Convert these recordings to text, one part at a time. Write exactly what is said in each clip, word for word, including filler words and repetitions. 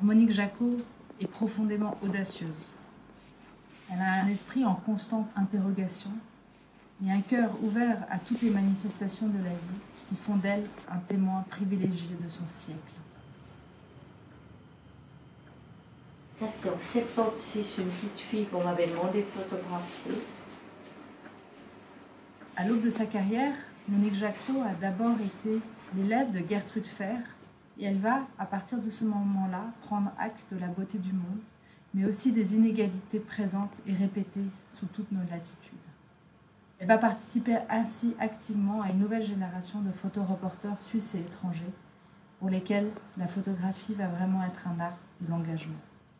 Monique Jacquot est profondément audacieuse. Elle a un esprit en constante interrogation et un cœur ouvert à toutes les manifestations de la vie qui font d'elle un témoin privilégié de son siècle. Ça, c'est en soixante-seize, une petite fille qu'on m'avait demandé de photographier. À l'aube de sa carrière, Monique Jacquot a d'abord été l'élève de Gertrude Fer et elle va, à partir de ce moment-là, prendre acte de la beauté du monde, mais aussi des inégalités présentes et répétées sous toutes nos latitudes. Elle va participer ainsi activement à une nouvelle génération de photoreporters suisses et étrangers pour lesquels la photographie va vraiment être un art de l'engagement.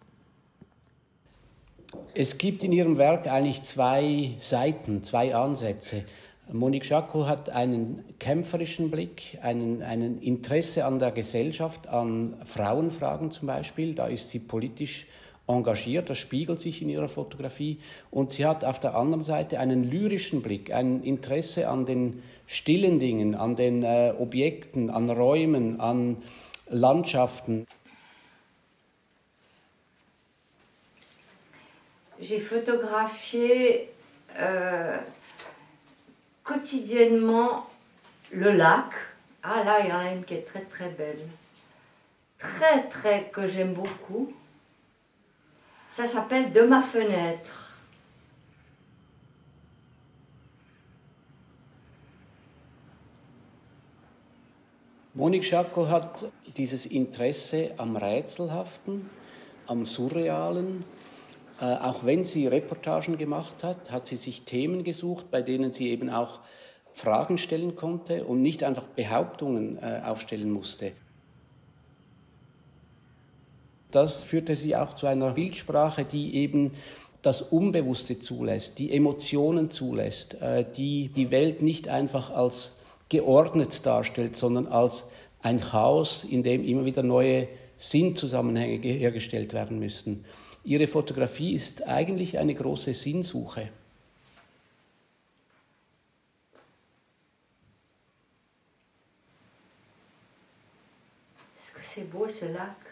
Es gibt in ihrem Werk eigentlich zwei Seiten, zwei Ansätze. Monique Jacquot hat einen kämpferischen Blick, einen, einen Interesse an der Gesellschaft, an Frauenfragen zum Beispiel. Da ist sie politisch engagiert, das spiegelt sich in ihrer Fotografie. Und sie hat auf der anderen Seite einen lyrischen Blick, ein Interesse an den stillen Dingen, an den äh, Objekten, an Räumen, an Landschaften. J'ai photographié euh, quotidiennement le lac. Ah là, il y en a une qui est très très belle. Très très, que j'aime beaucoup. Ça s'appelle De ma fenêtre. Monique Jacquot hat dieses Interesse am Rätselhaften, am Surrealen. Äh, auch wenn sie Reportagen gemacht hat, hat sie sich Themen gesucht, bei denen sie eben auch Fragen stellen konnte und nicht einfach Behauptungen äh, aufstellen musste. Das führte sie auch zu einer Bildsprache, die eben das Unbewusste zulässt, die Emotionen zulässt, äh, die die Welt nicht einfach als geordnet darstellt, sondern als ein Chaos, in dem immer wieder neue Sinnzusammenhänge hergestellt werden müssten. Ihre Fotografie ist eigentlich eine große Sinnsuche. Est-ce que c'est beau ce lac?